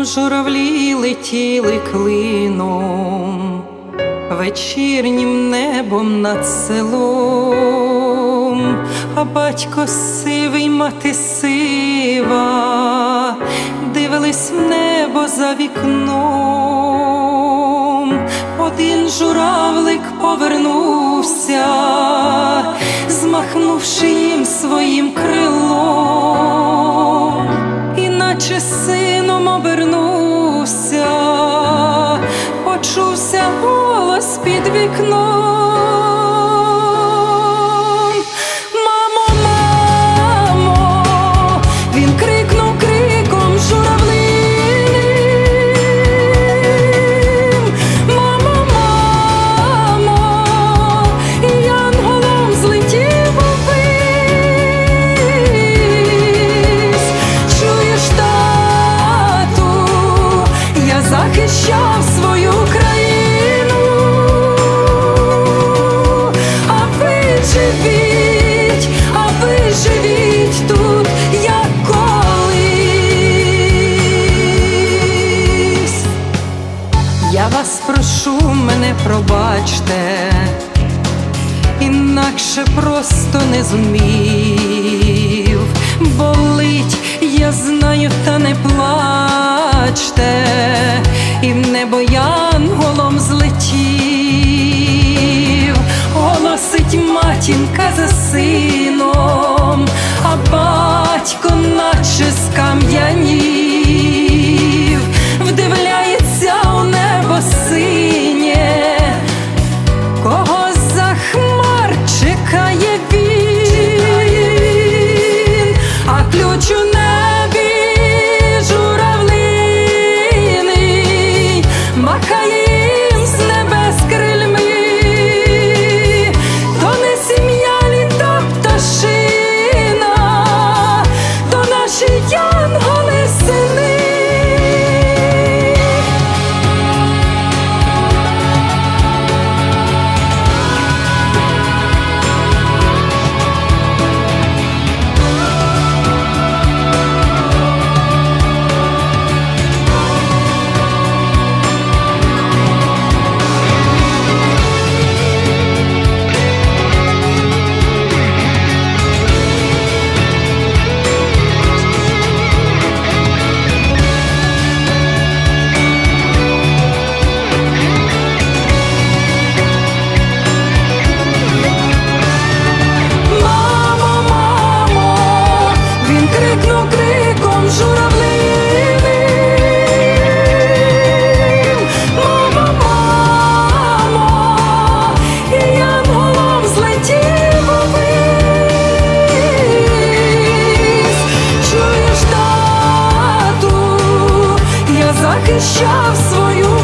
журавлі летіли клином, вечірнім небом над селом, а батько сивий, мати сива, дивились в небо за вікном. Один журавлик повернувся, змахнувши їм своїм крилом, іначе сином обернувся, почувся голос під вікном. Мамо, мамо, він крикнув криком журавлиним. Мамо, мамо, і янголом злетів увись. Чуєш, тату, я захищав свою країну, а ви живіть тут, як колись. Я вас прошу, мене пробачте, інакше просто не зумів. Болить, я знаю, та не плачте, і в небо янголом злетів. Голосить матінка за сином, а батько наче скам'янів, вдивляється у небо синє, кого за хмар чекає він, а ключ у небі журавлиний махає їм з небес крильми. То не сім'я лі, то пташина, то наші янголи сини. Крикнув криком журавлиним. Мамо, мамо, і янголом злетів увись. Чуєш, тату, я захищав свою